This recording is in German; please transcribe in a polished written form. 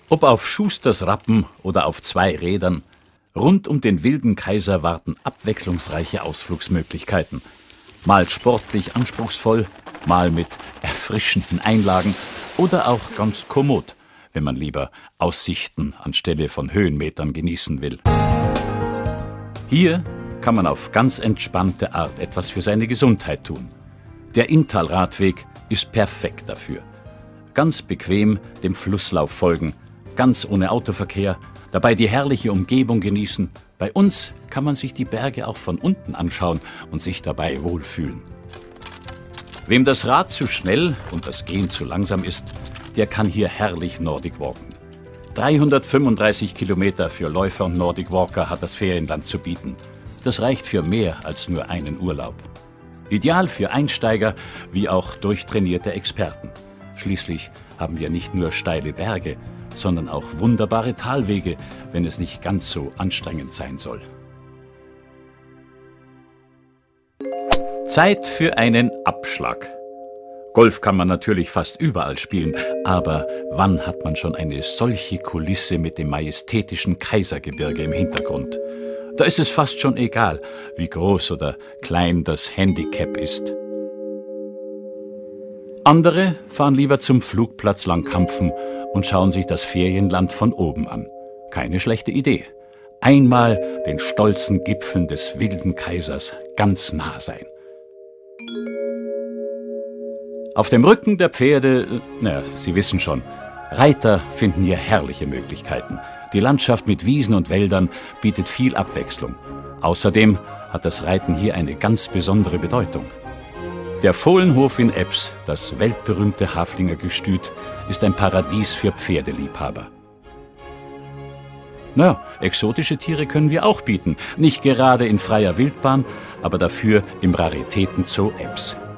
Ob auf Schusters Rappen oder auf 2 Rädern, rund um den Wilden Kaiser warten abwechslungsreiche Ausflugsmöglichkeiten. Mal sportlich anspruchsvoll, mal mit erfrischenden Einlagen oder auch ganz kommod, wenn man lieber Aussichten anstelle von Höhenmetern genießen will. Hier kann man auf ganz entspannte Art etwas für seine Gesundheit tun. Der Inntalradweg ist perfekt dafür. Ganz bequem dem Flusslauf folgen, ganz ohne Autoverkehr, dabei die herrliche Umgebung genießen. Bei uns kann man sich die Berge auch von unten anschauen und sich dabei wohlfühlen. Wem das Rad zu schnell und das Gehen zu langsam ist, der kann hier herrlich Nordic walken. 335 Kilometer für Läufer und Nordic Walker hat das Ferienland zu bieten. Das reicht für mehr als nur einen Urlaub. Ideal für Einsteiger wie auch durchtrainierte Experten. Schließlich haben wir nicht nur steile Berge, sondern auch wunderbare Talwege, wenn es nicht ganz so anstrengend sein soll. Zeit für einen Abschlag. Golf kann man natürlich fast überall spielen, aber wann hat man schon eine solche Kulisse mit dem majestätischen Kaisergebirge im Hintergrund? Da ist es fast schon egal, wie groß oder klein das Handicap ist. Andere fahren lieber zum Flugplatz Langkampfen und schauen sich das Ferienland von oben an. Keine schlechte Idee. Einmal den stolzen Gipfeln des Wilden Kaisers ganz nah sein. Auf dem Rücken der Pferde, Sie wissen schon, Reiter finden hier herrliche Möglichkeiten. Die Landschaft mit Wiesen und Wäldern bietet viel Abwechslung. Außerdem hat das Reiten hier eine ganz besondere Bedeutung. Der Fohlenhof in Ebbs, das weltberühmte Haflinger-Gestüt, ist ein Paradies für Pferdeliebhaber. Exotische Tiere können wir auch bieten. Nicht gerade in freier Wildbahn, aber dafür im Raritätenzoo Ebbs.